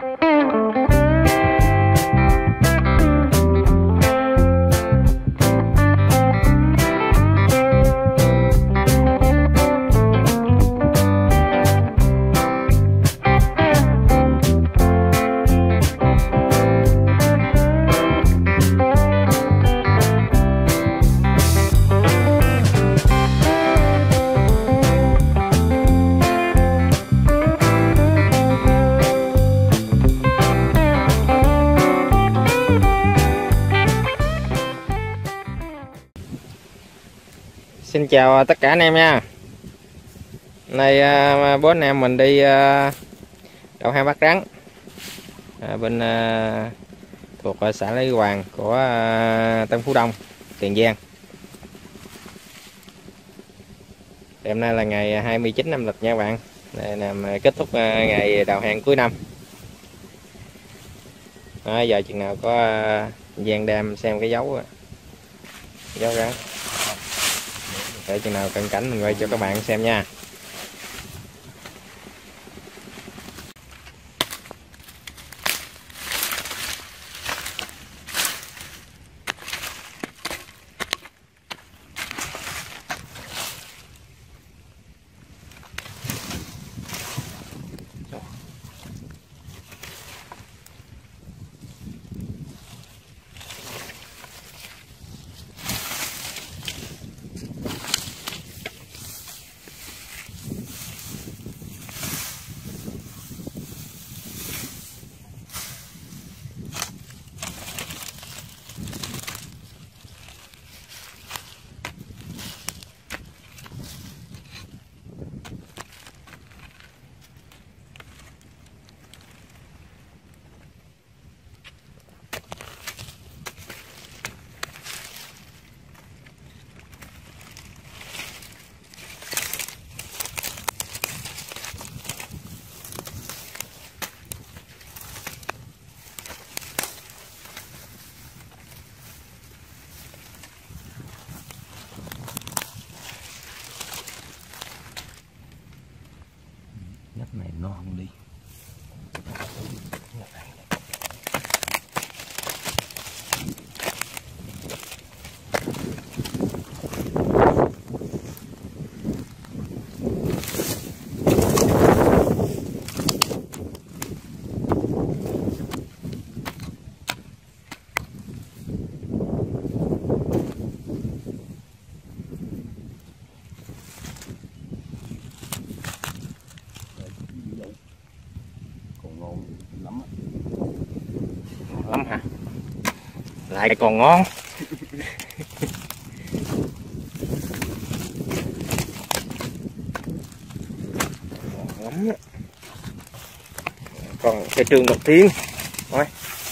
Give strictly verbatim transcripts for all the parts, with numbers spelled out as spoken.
Xin chào tất cả anh em nha. Nay uh, bố anh em mình đi uh, đậu hai bát trắng à, bên uh, thuộc uh, xã Lý Hoàng của uh, Tân Phú Đông, Tiền Giang. Hôm nay là ngày hai mươi chín âm lịch nha các bạn. Đây là kết thúc uh, ngày đào hàng cuối năm. Đó, giờ chừng nào có uh, Giang đem xem cái dấu dấu rắn. Để chừng nào cận cảnh mình quay cho các bạn xem nha. Nhấp này non đi. Lắm hả? Lại còn ngon. Lắm đó. Còn cây trường đầu tiên thôi.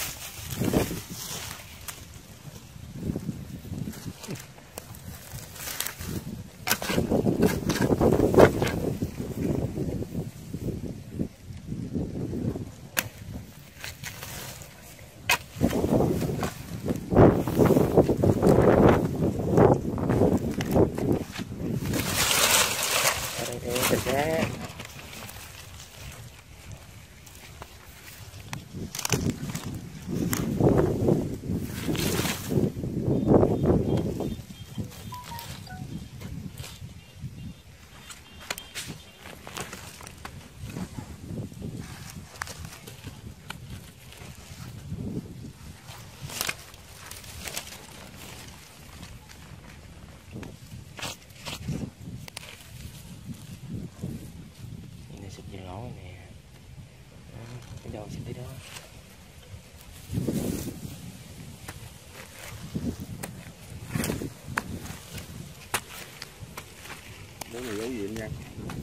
Đâu xin tới đó. Đó là dấu gì nha.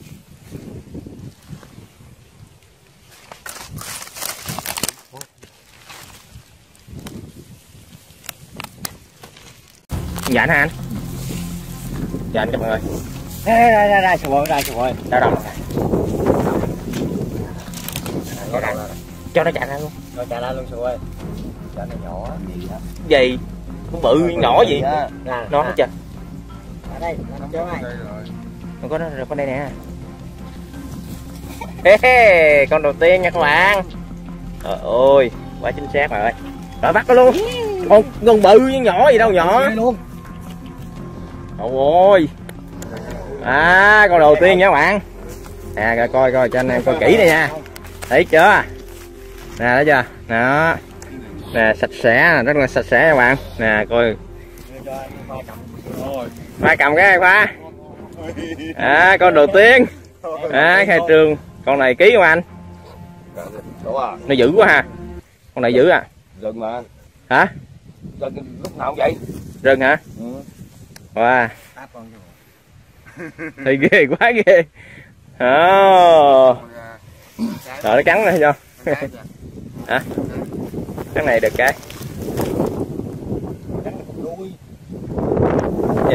Dạ hả anh? Dạ anh cảm ơn ơi. Đây đây đây đây sụp ơi, đây sụp ơi. Đâu đâu. Cho nó chạy ra luôn. Rồi chạy ra luôn sụp ơi. Cho nó nhỏ gì đó. Gì? Cũng bự nhỏ gì? Nè, nó hết chưa? ở đây, nó cho mày. Không có nó rồi, con đây nè. Ê, con đầu tiên nha các bạn. Trời ơi, quá chính xác rồi. Rồi bắt nó luôn. Con con bự với nhỏ gì đâu nhỏ. Luôn. Ôi. À, con đầu tiên nha các bạn. Nè coi coi coi cho anh em coi kỹ đây nha. Thấy chưa? Nè thấy chưa? Đó. Nè sạch sẽ, rất là sạch sẽ các bạn. Nè coi. Khoa cầm cái Khoa. À, con đầu tiên. À, khai trương. Con này ký không anh? Đúng à. Nó dữ quá ha. Con này dữ à? Rừng mà. Hả? Rừng lúc nào cũng vậy. Rừng hả? Ừ. Wow. Thì ghê quá ghê. Oh. Rồi nó cắn này cho. Hả? Cái này được cái. Gì?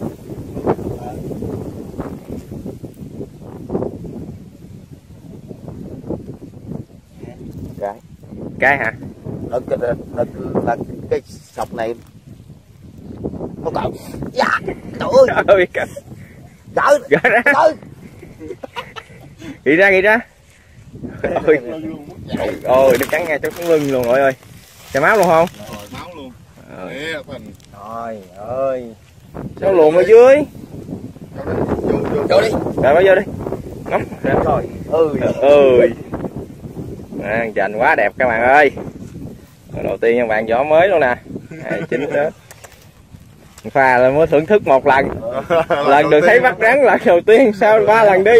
Cái. Cái hả? Nó cái nó là cái sọc này nó cậu. Dạ. Trời ơi. Ơi. Gỡ. Gỡ ra. Gỡ. Ghi ra ghi ra. Ôi. Ôi nó cắn ngay chỗ sống lưng luôn rồi ơi. Chảy máu luôn không? Rồi máu luôn. Rồi. Trời ơi. Nó luồn ở dưới. Vô vô vô đi. Rồi bỏ vô đi. Ngắm. Rồi. Ừ. Ơi. À, chành quá đẹp các bạn ơi. Đầu tiên các bạn vỏ mới luôn nè. À, chín đó. Khoa là mới thưởng thức một lần. Lần được thấy bắt rắn lần đầu tiên sau ba lần đi.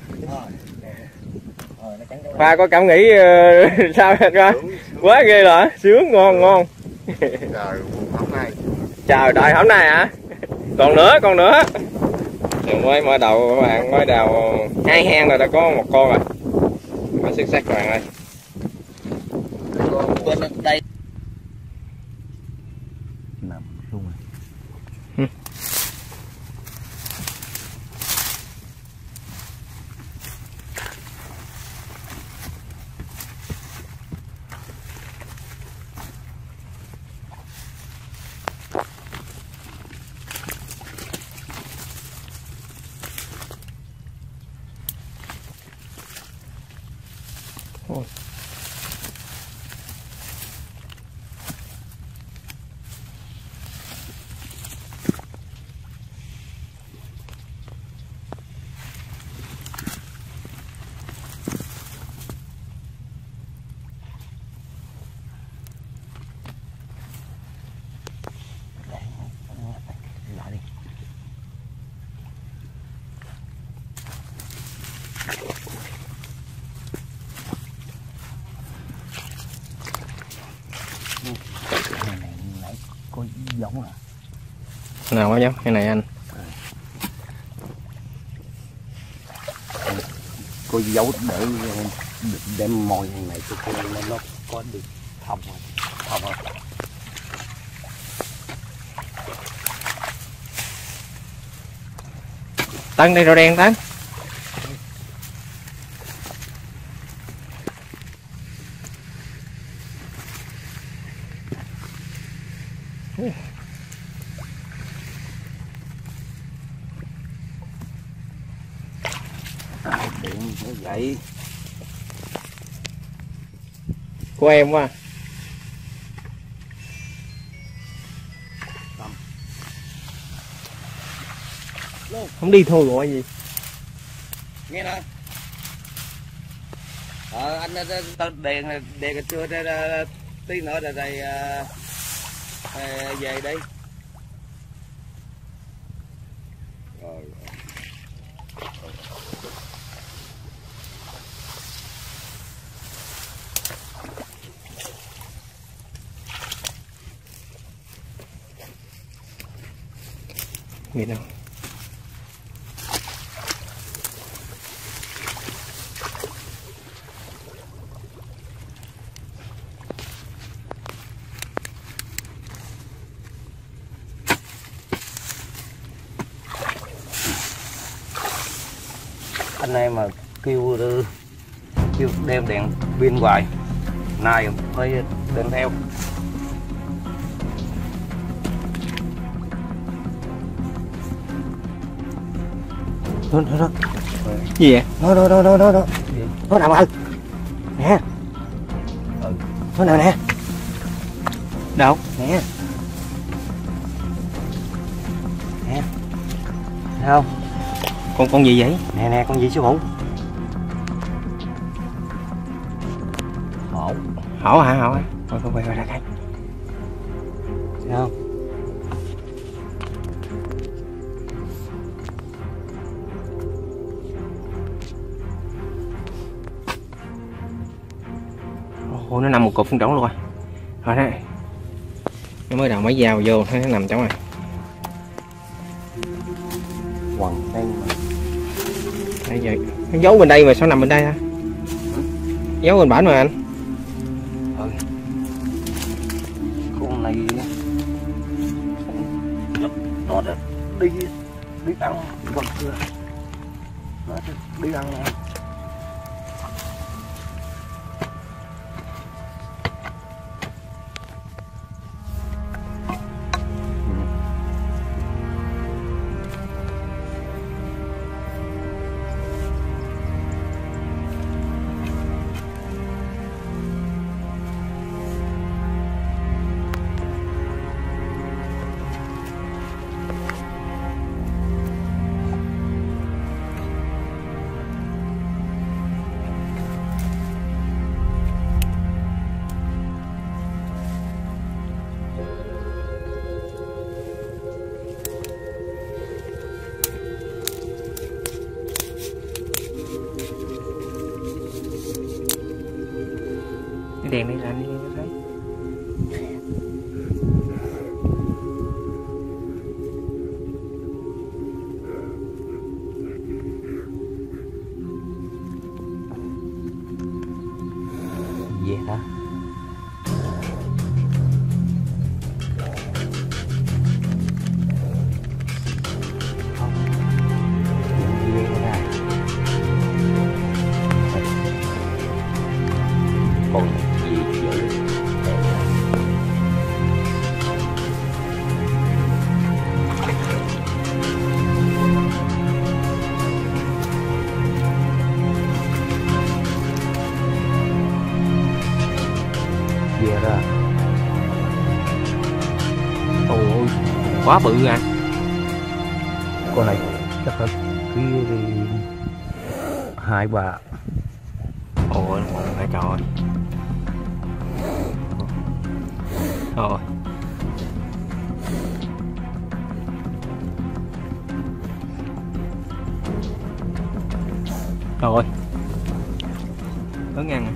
Khoa có cảm nghĩ uh, sao ra? Quá ghê rồi, sướng ngon ngon. Trời hôm nay. Trời đợi hôm nay hả? Còn nữa, còn nữa. Rồi mới mở đầu các bạn, mới đầu hai hang rồi đã có một con rồi. Quá xuất sắc các bạn ơi. Bên đây. Nằm luôn rồi. Ôi. Lại đi. Này này nãy có giống à? Nào có giống cái này anh. Có dấu để để mồi này cho con nó có được thông rồi. Thông rồi. Tấn đây rau đen Tấn. Điện như vậy. Của em quá. Không đi thôi gọi gì. Nghe nè. Ờ anh tao đèn đèn chưa tí nữa rồi đây về đây. Rồi. Nghĩ đâu. Anh em mà kêu kêu đem đèn pin hoài nay phải đem theo. Đó đó đó. Gì vậy? Đó đó đó đó đó. Nó nằm ơi. Nè. Thôi nào nè. Đâu? Nè. Nè. Thấy không? Con con gì vậy? Nè nè, con gì sư phụ? Hổ. Hổ hả? Hổ hả? Thôi thôi quay ra cái. Thấy không? Ồ, nó nằm một cục trong trống luôn rồi. Rồi đấy. Nó mới đầu mới vào vô nó nằm trong này. Quần đây mà. Đây vậy. Nó giấu bên đây mà sao nằm bên đây ha? Giấu bên bển mà anh. Ừ. Con này nó đã đi đi ăn vật rồi. Nó đi ăn nè. Cái đèn đây là anh đi cho thấy. Gì hả? Không. Chuyện gì vậy ra? Con gì vậy? Về ra. Ôi, quá bự à. Con này chắc là kia thì hai bà. Ôi, phải trời. Rồi. Rồi. Lớn ăn à.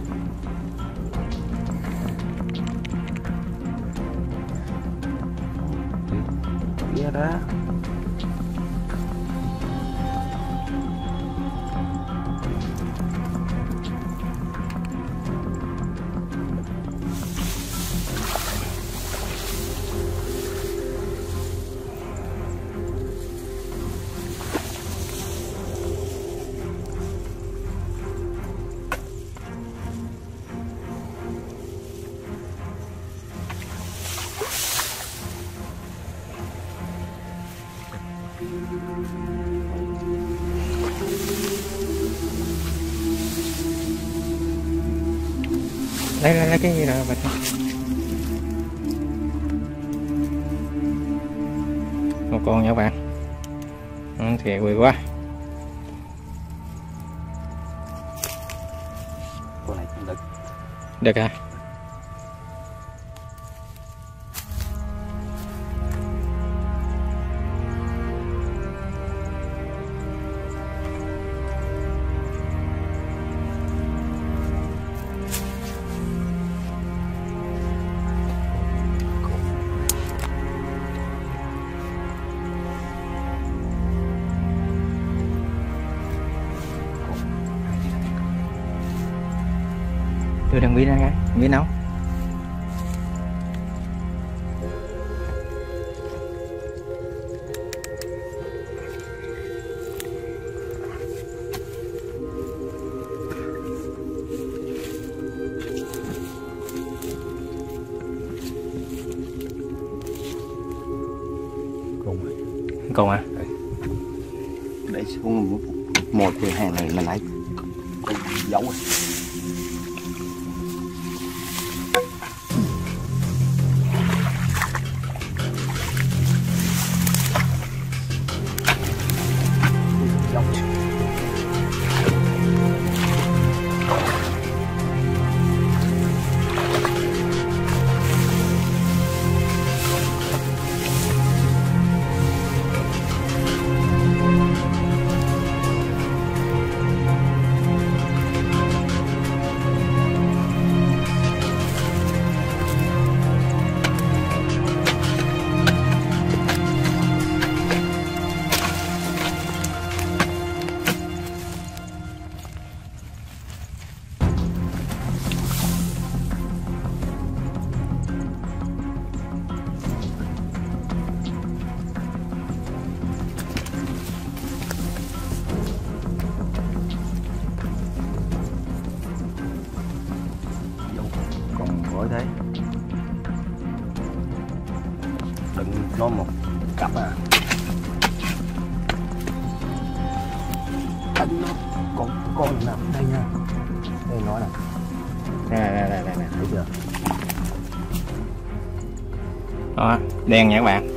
Kia ra. Lấy lấy, lấy cái gì rồi bạch. Một con nha các bạn. Ừ, thì quỳ quá. Con này cũng được. Được à. Đưa đằng pin ra cái, pin đâu? Cùng. Còn à? Để xuống một cái hàng này mà nãy giấu rồi. Xong. Thế đừng nó một cặp à, đánh nó con con nào đây nha, đây nói nè, nè nè nè nè nè thấy chưa, đó đen nha các bạn,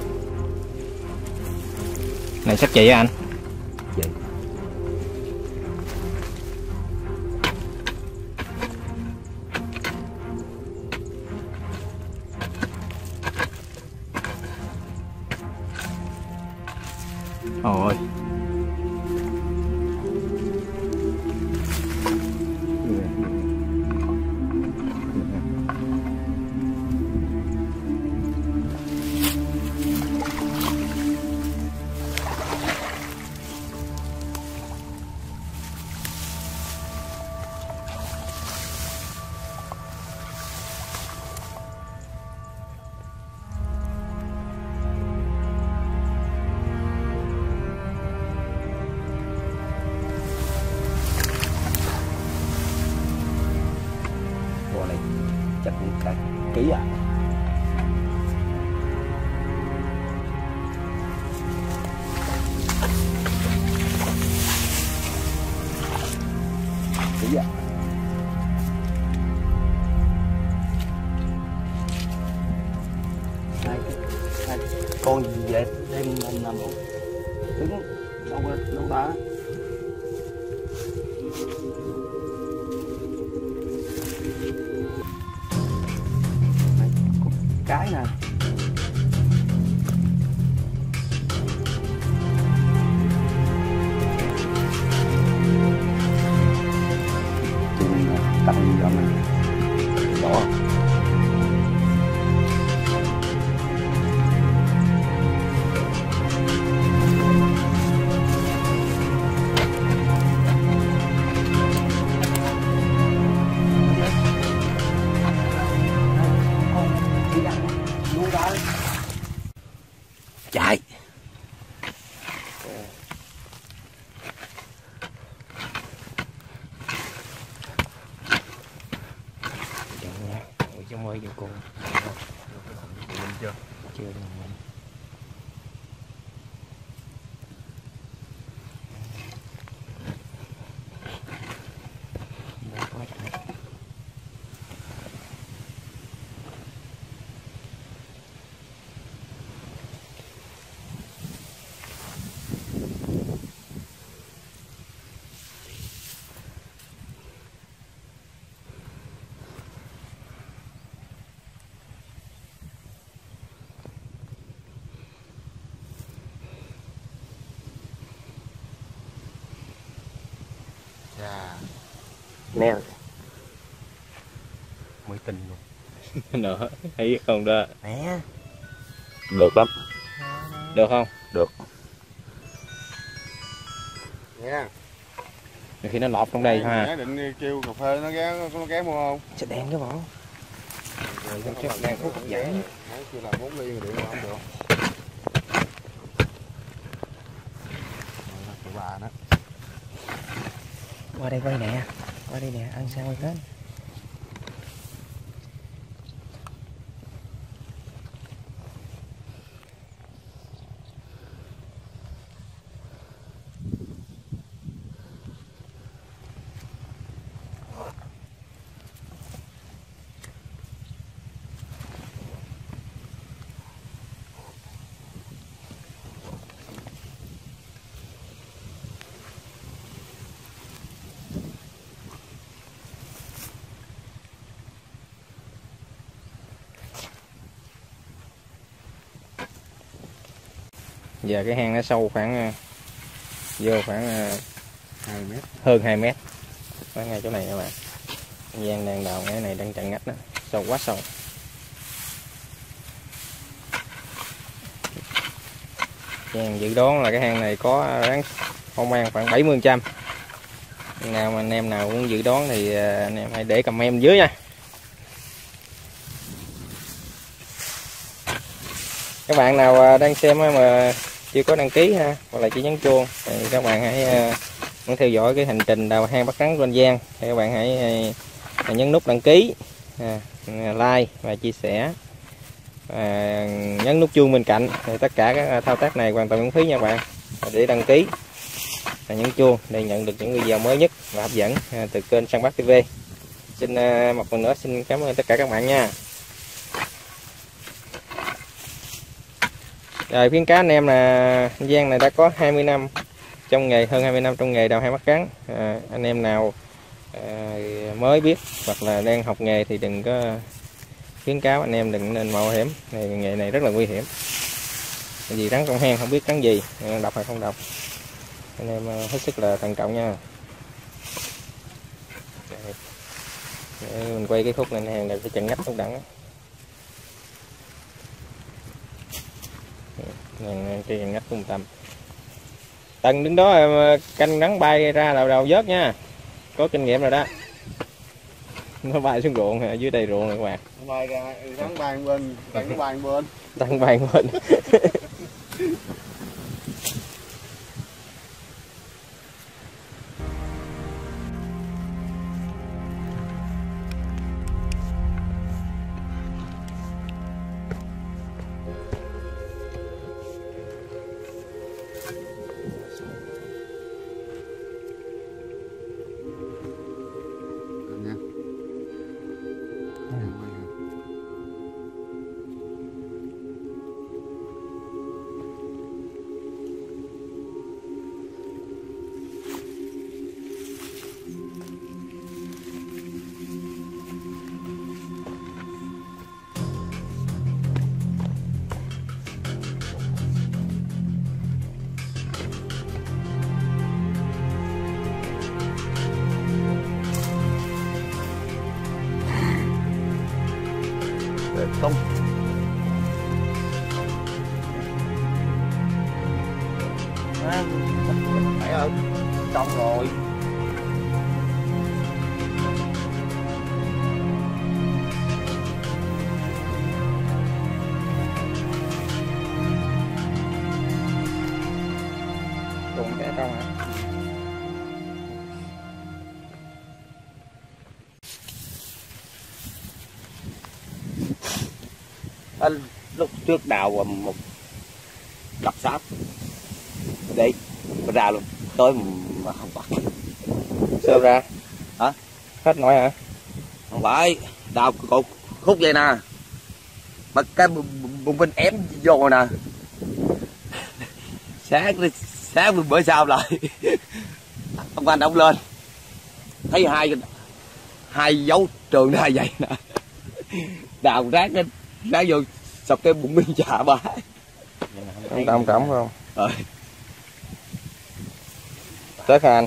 này sắp chị anh chị. Ôi chắc cả ký à. Ký à. Hai, hai con gì vậy đem anh nằm không đứng đâu đâu ta. Cái nè, chừng tăng giờ mình bỏ chạy. Ôi trong ơi vô cùng chưa chưa được. Nè mới tin luôn. Nữa thấy không đó Nè được lắm. Được không? Được nha. Khi nó lọt trong đây ha. Định kêu cà phê nó ghé nó ghé mua không? Sẽ đen cái bộ. Rồi chắc chắc đang hút hấp dẫn. Kêu là bốn ly mà điện không được. Bà đó. Qua đây quay nè, qua đây nè, ăn sao quay hết. giờ cái hang nó sâu khoảng vô khoảng hai mét, hơn hai mét. Ở ngay chỗ này các bạn, Giang đang đào cái này đang chặn ngách đó, sâu quá sâu. Giang dự đoán là cái hang này có rắn phong an khoảng bảy mươi phần trăm. Nào mà anh em nào muốn dự đoán thì anh em hãy để comment dưới nha. Các bạn nào đang xem mà chưa có đăng ký ha, hoặc là chỉ nhấn chuông thì các bạn hãy muốn theo dõi cái hành trình đào hang bắt rắn của anh Giang thì các bạn hãy, hãy nhấn nút đăng ký, like và chia sẻ, và nhấn nút chuông bên cạnh. Thì tất cả các thao tác này hoàn toàn miễn phí nha các bạn. Để đăng ký và nhấn chuông để nhận được những video mới nhất và hấp dẫn từ kênh Săn Bắt ti vi. Xin một lần nữa xin cảm ơn tất cả các bạn nha. Rồi khuyến cáo anh em là Giang này đã có hai mươi năm trong nghề, hơn hai mươi năm trong nghề đào hang bắt rắn. À, anh em nào à, mới biết hoặc là đang học nghề thì đừng có khuyến cáo anh em đừng nên mạo hiểm. Này, nghề này rất là nguy hiểm. Vì rắn trong hang không biết rắn gì, độc hay không độc. Anh em hết sức là thận trọng nha. Để mình quay cái khúc này hàng này phải chặn ngách không đẳng. Cái chặn ngách trung tâm. Tần đứng đó canh rắn bay ra đầu đầu vớt nha. Có kinh nghiệm rồi đó. Nó bay xuống ruộng, ở dưới đây ruộng này các bạn. Nó bay ra, rắn bay bên, tần bay bên. Tần bay bên. Không. À, phải ở trong rồi. Cùng cái trong hả? À, lúc trước đào một đập sáp đi ra luôn tới mà không bắt. Sao ra? Hả? Hết nổi hả? Không phải, đào cột khúc vậy nè, mà cái bụng bên ém vô nè. Sáng sáng bữa sau lại ông anh ông lên thấy hai hai dấu trường hai vậy nè, đào rác cái rác vô sọc cái bụng bên chà ba. Không đồng trọng không? Rồi. Tới Khanh.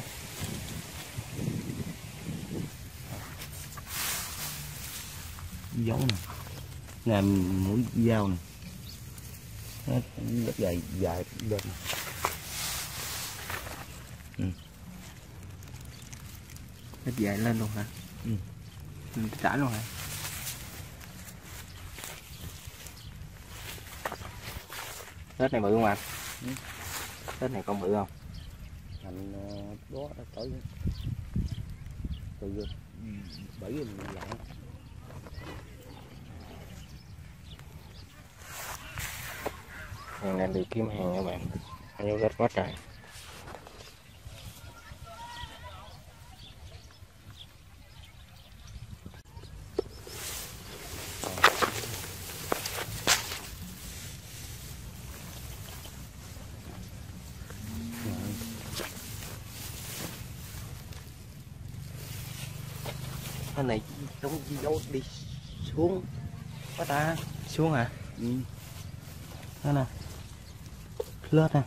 Dấu nè, nè mũi dao nè, nó rất dài dài lên. Ừ. Hết dài lên luôn hả? Ừ. Ừ, trả luôn hả? Tết này bự không anh? Ừ. Tết này con bự không? Thành đó tới từ bảy mươi lạng. Hàng này đi kiếm hàng các bạn, nhiều rất quá trời. Cái này giống dấu đi xuống quá ta. Xuống hả? Ừ. Đó nè. lết ha.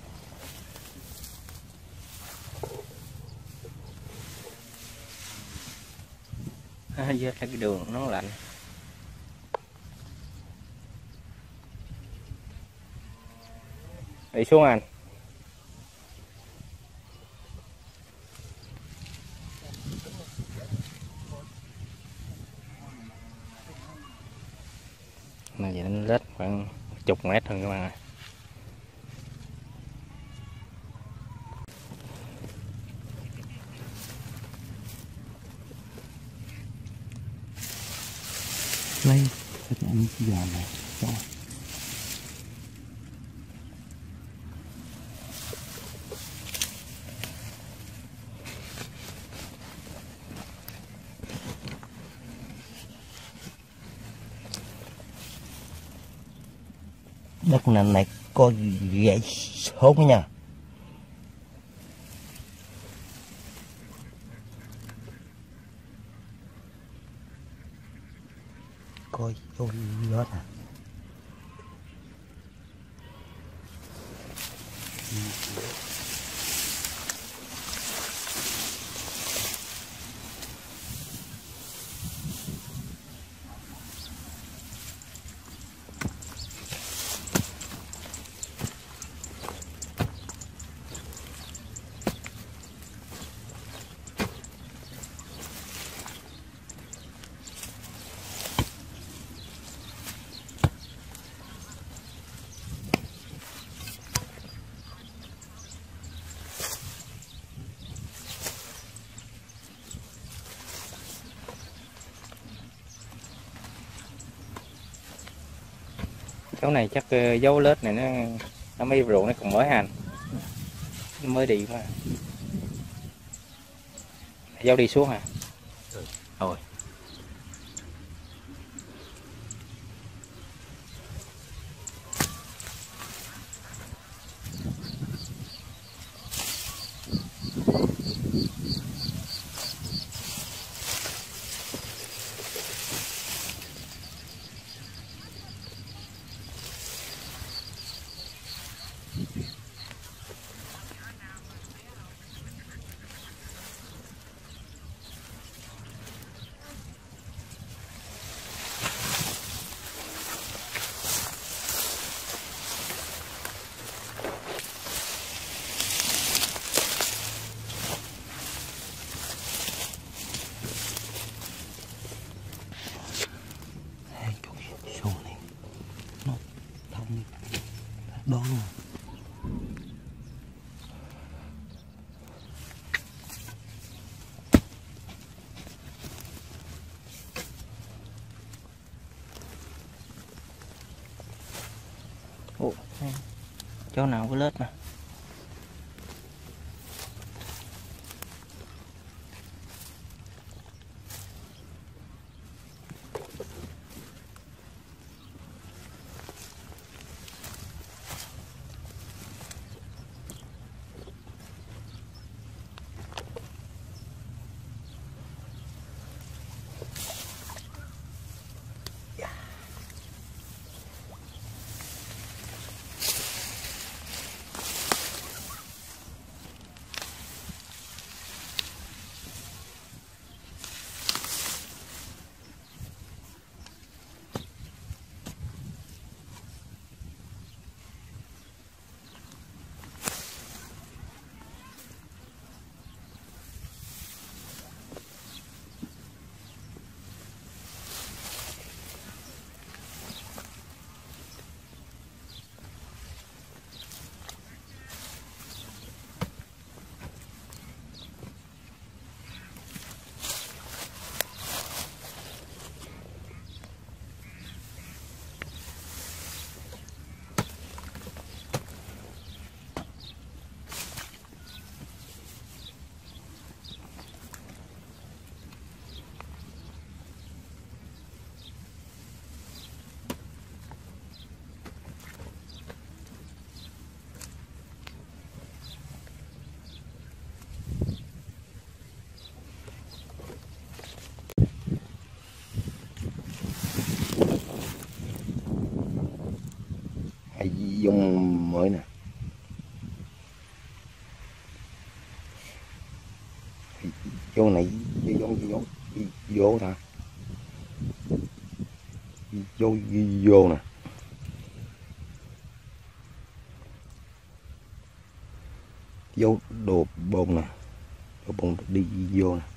À, giờ cái đường nó lạnh. Đi xuống anh. Này vậy nó lết khoảng chục mét thôi các bạn ơi. Lấy cái anh già này cho. Đất này này có gãy sốn nha. Coi vô lết à. Chỗ này chắc uh, dấu lết này nó nó mấy ruộng nó còn mới hành, nó mới đi mà dấu đi xuống hả? Rồi. Đó luôn. Ủa, chỗ nào có lết nè. Dùng mới nè. Vô này vô vô vô nè, vô vô nè, vô đồ bồn nè, đồ bồn đi vô nè.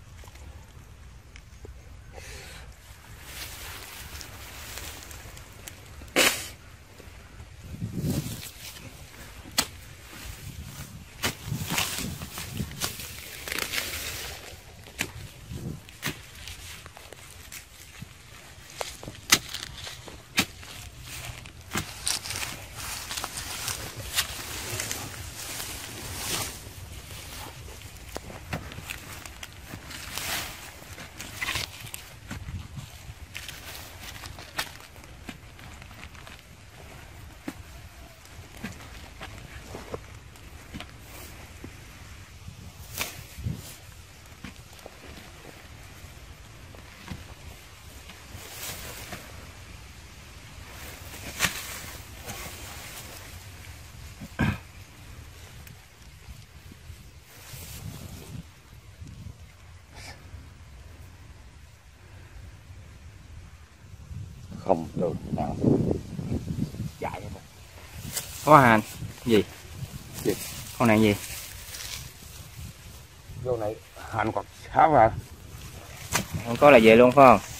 Không được nào chạy hết. Có hành gì? Gì? Con này gì? Vô này hành còn sáu à. Không có là về luôn phải không?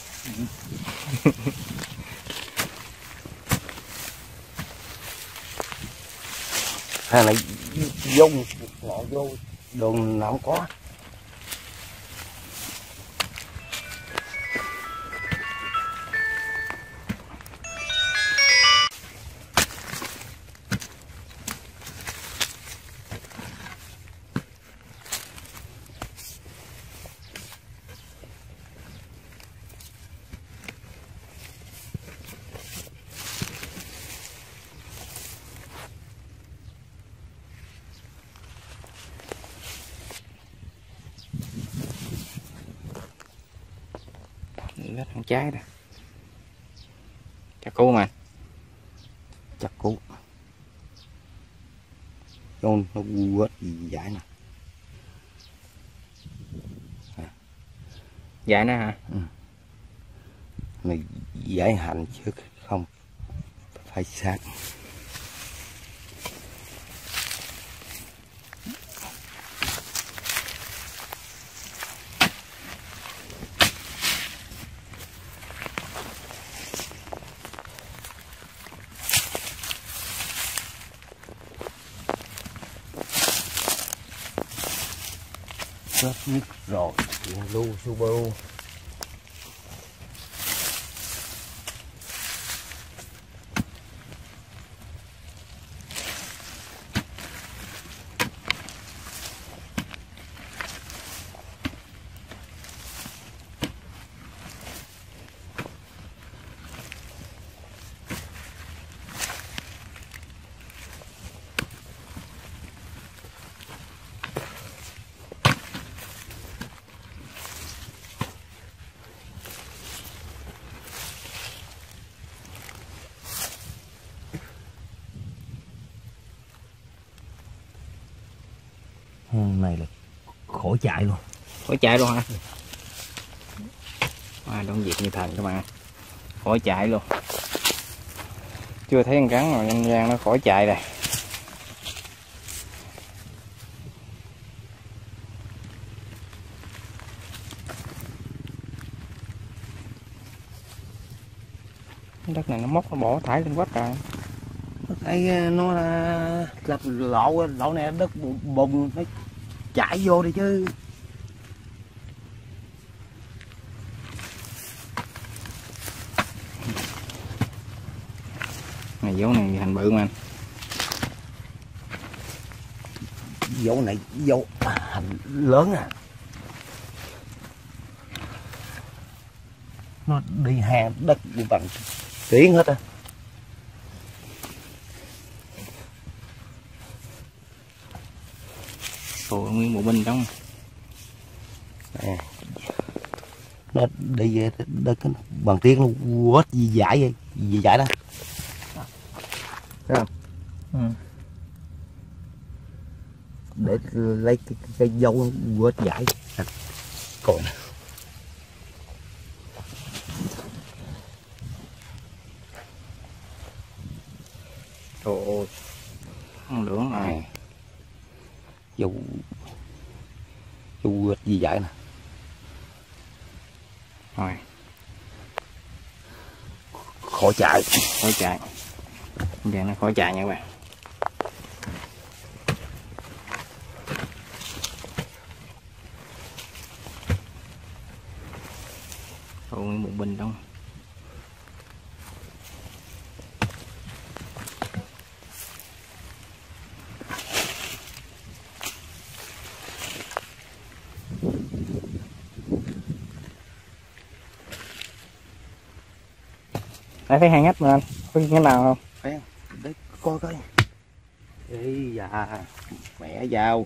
Hàng này vô ngọn vô đường nào không có. Rất thằng trái nè, chặt cú mà, Chặt cú nó nó quết gì giải nè. Dạ nè hả? Ừ. Mày giải hành chứ không phải sát. Chết nhất rồi, lu Subaru. Này là khỏi chạy luôn. Khỏi chạy luôn hả? À, đông việc như thần các bạn, khỏi chạy luôn. Chưa thấy con rắn mà nhanh gian nó khỏi chạy rồi. Cái đất này nó móc nó bỏ thải lên quá trời. Đây nó là lập lộ lộ này đất bùn nó chảy vô đi chứ. Này dấu này thành bự mà anh. Dấu này dấu hành lớn à. Nó đi hàng đất bằng tiếng hết á. Ồ, nguyên bộ binh trong. À, nó đi về đất bằng tiếng nó quết gì giải vậy, gì giải đó. Thấy không? Ừ. Để lấy cái, cái dâu quết giải. Cội nè. Trời ơi, không lưỡng này. Dâu dâu gì vậy nè. Rồi, Khỏi chạy. khỏi chạy. Giờ nó khỏi chạy nha các bạn. Ôi, một bình đâu. Đấy, thấy hai ngách mà anh, có cái nào không? Khoan, để coi coi. Ê da, mẹ dao.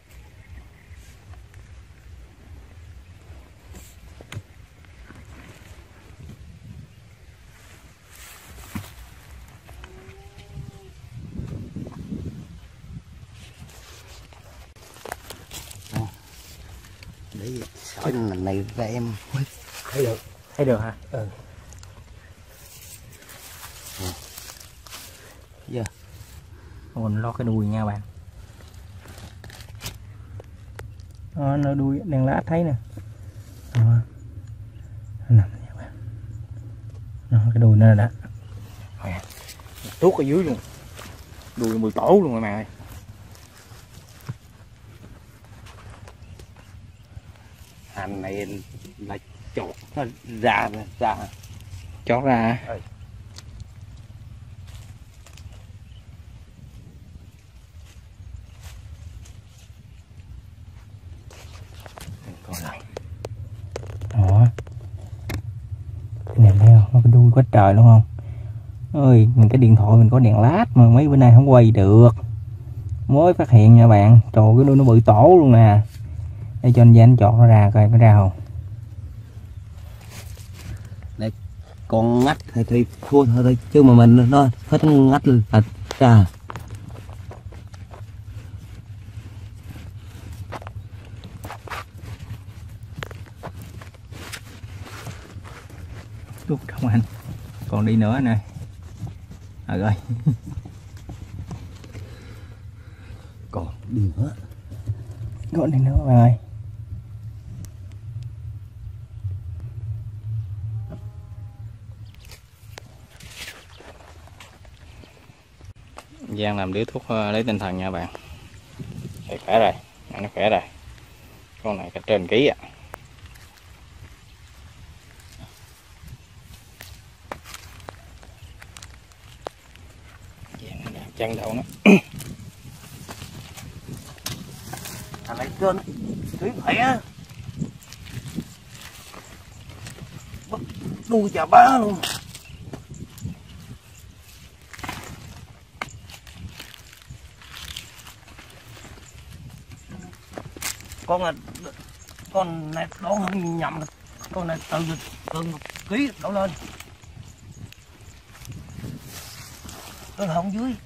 Để sỏi này ra em thấy được. Thấy được hả? Ừ. Dạ. Yeah. Mình lo cái đuôi nha bạn. Đó, nó đuôi đèn lá thấy nè. Đó. Nó nằm nha bạn. Đó, cái đuôi nó đã. Tuốt ở dưới luôn. Đuôi mười tổ luôn rồi mà ơi. Hành này là chột nó ra ra. Chót ra. Ừ. Coi lại. Đó. Cái này thấy không? Nó cái đuôi quá trời đúng không? Ơi, mình cái điện thoại mình có đèn led mà mấy bữa nay không quay được. Mới phát hiện nha bạn. Trời, cái đuôi nó bự tổ luôn nè. Để cho anh Gia anh chọt nó ra coi nó ra không. Đây, con ngách thì, thì thua thôi, thôi chứ mà mình nó hết ngách là ra. Tuốt không anh? Còn đi nữa nè. À rồi. Còn đi nữa. Còn đi nữa bạn ơi. Giang làm điếu thuốc lấy tinh thần nha bạn. Thì khỏe rồi, nó khỏe rồi. Con này cả trên ký ạ. Giang đạp chân đâu nó. Thằng này trên thúy khỏe. Bắt đuôi chà bá luôn. Con là con này đổ không nhầm được. Con này từ từ một ký đổ lên. Con hông dưới.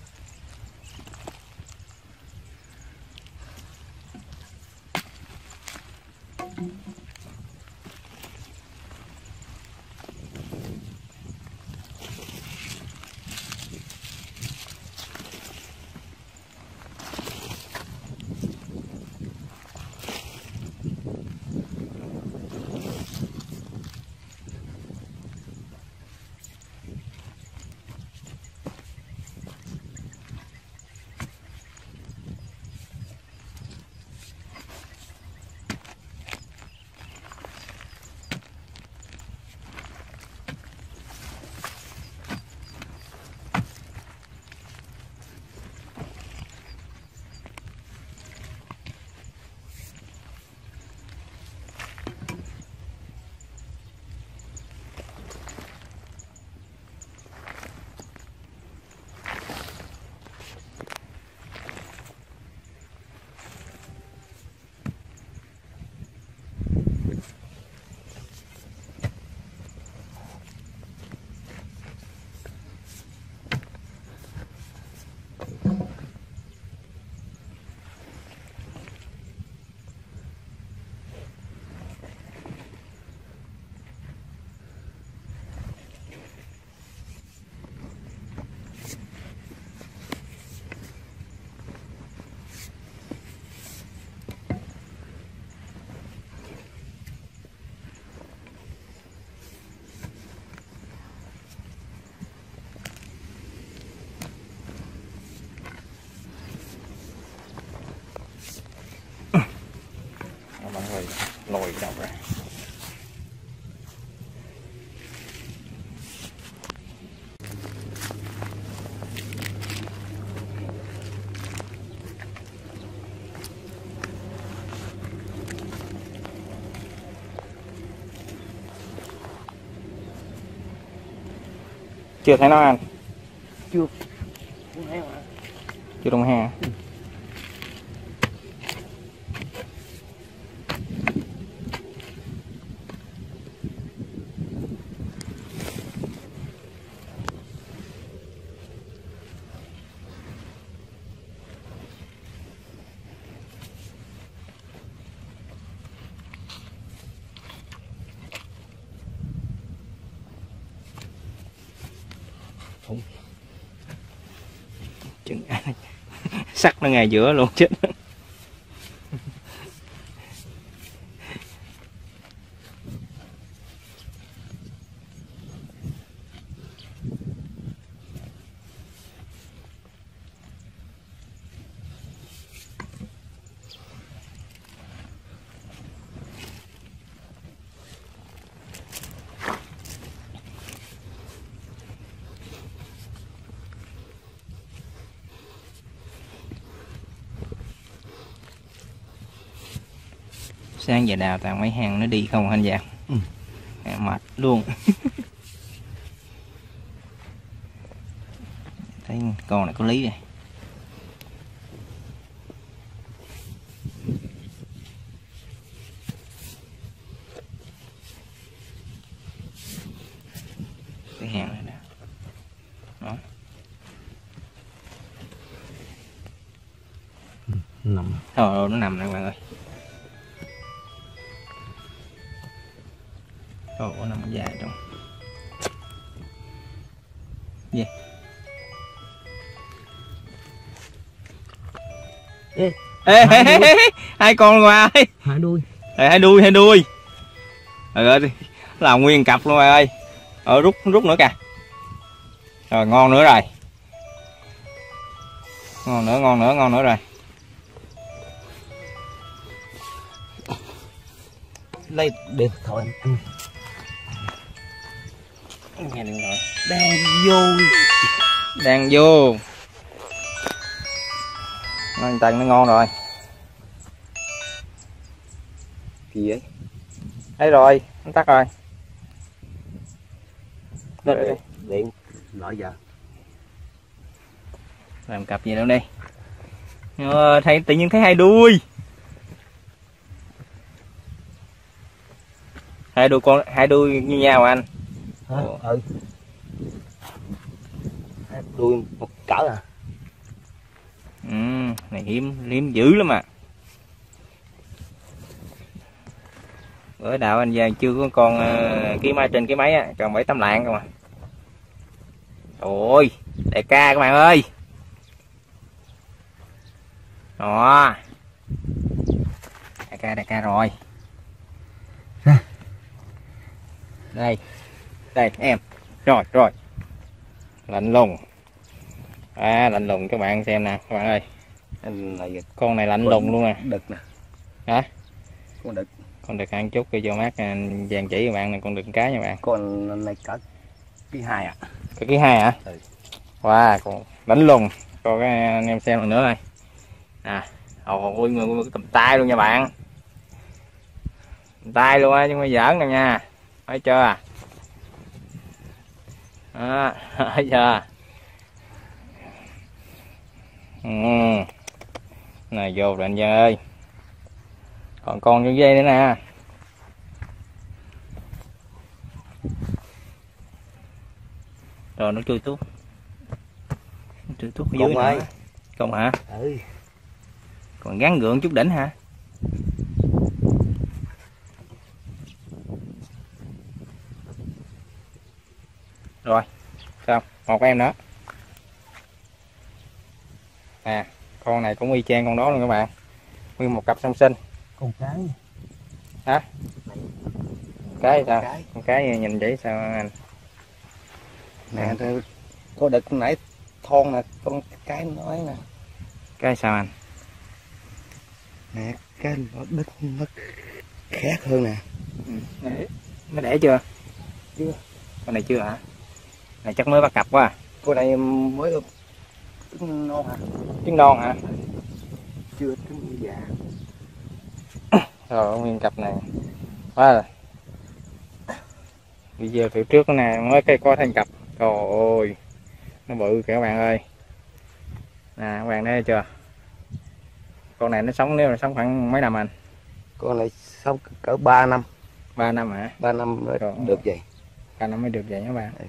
lồi cái đầu ra. Chưa thấy nó ăn. Chưa. Chưa đồng hà. Chừng sắt nó ngay giữa luôn chết. Sáng giờ đào toàn mấy hàng nó đi không anh Giang. Ừ. Mệt luôn. Thấy con này có lý này. Cái hàng này nè. Đó. Nằm. Thôi nó nằm nè các bạn ơi. Ồ, nó nằm dài trong. Gì? Ê, ê, ê, ê, ê, hai con luôn bà ơi. hai đuôi. Ê, hai đuôi, hai đuôi. Trời ơi, là nguyên cặp luôn bà ơi. Ở rút rút nữa kìa. Rồi ngon nữa rồi. Ngon nữa, ngon nữa, ngon nữa rồi. Lấy điện thoại anh. Nghe điện thoại. Đang vô. Đang vô. Nó tầng nó ngon rồi. Gì vậy? Thấy rồi, nó tắt rồi. Nó điện, điện loại giờ. Làm cặp gì đâu đây. Ờ, thấy tự nhiên thấy hai đuôi. Hai đuôi con, hai đuôi như nhau anh. Hả? Ừ. Đuôi một cỡ à? Ừ, này hiếm hiếm dữ lắm à. Bữa đạo anh Giang chưa có con uh, ký máy trên cái máy á, còn bảy tấm lạng không à. Ôi, đại ca các bạn ơi. Đó. Đại ca, đại ca rồi. Đây. Đây em. Rồi, rồi. Lạnh lùng. À, lạnh lùng các bạn xem nè, các bạn ơi. Anh này Con này lạnh lùng luôn à. đực nè. Hả? Con đực. Con đực ăn chút cho vô mát vàng chỉ các bạn này, con đực cái nha bạn. Con này cỡ cái hai à. Cái cái hai hả? Ừ. Wow, còn đánh lùng. Coi cái anh em xem lần nữa đây. À, ôi người tầm tay luôn nha bạn. Tầm tay luôn á chứ không phải giỡn đâu nha. Thấy chưa? Đó, thấy chưa? Ừ. Này vô rồi anh Giang ơi. Còn con vô dây nữa nè. Rồi nó chui tuốt. Nó chui tuốt ở dưới nữa. Con hả? Ừ. Còn gắn gượng chút đỉnh hả? Rồi, xong, một em nữa. À, con này cũng y chang con đó luôn các bạn. Nguyên một cặp song sinh. Con cái. Hả? Cái sao? Cái. Con cái nhìn vậy sao anh? Nè, có đực nãy thon nè, con cái nói nè. Cái sao anh? Nè, cái nó đứt mất. khác hơn nè. Ừ. Nó đẻ chưa? Chưa. Con này chưa hả? Này chắc mới bắt cặp quá. Con này mới trứng non hả? Trứng non hả? Chưa trứng già. Rồi nguyên cặp này quá rồi. Bây giờ phía trước nè mới cây có thêm cặp. Trời ơi, nó bự kìa các bạn ơi. Nè các bạn thấy chưa? Con này nó sống, nếu là sống khoảng mấy năm anh? Con này sống cỡ ba năm. ba năm hả? ba năm mới Rồi. được vậy. ba năm mới được vậy các bạn.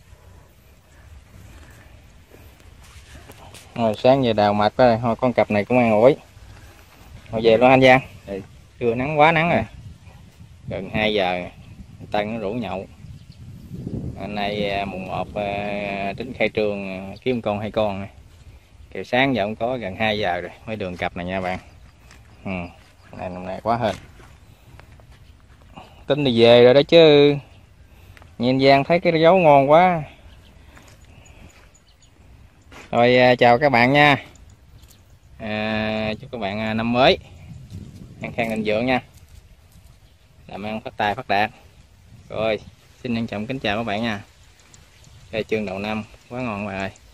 Rồi sáng giờ đào mệt quá rồi, con cặp này cũng ăn ủi. Rồi về luôn anh Giang. Ừ. Trưa nắng quá nắng rồi. Gần hai giờ Tân nó rủ nhậu. Hôm nay mùng một tính khai trương kiếm con hai con này. Kiểu sáng giờ cũng có gần hai giờ rồi mới đường cặp này nha bạn. Ừ. Này năm nay quá hên. Tính đi về rồi đó chứ. Nhìn Giang thấy cái dấu ngon quá. Rồi chào các bạn nha. À, chúc các bạn năm mới an khang thịnh vượng nha, làm ăn phát tài phát đạt. Rồi xin trân trọng kính chào các bạn nha. Cây chương đầu năm quá ngon các bạn ơi.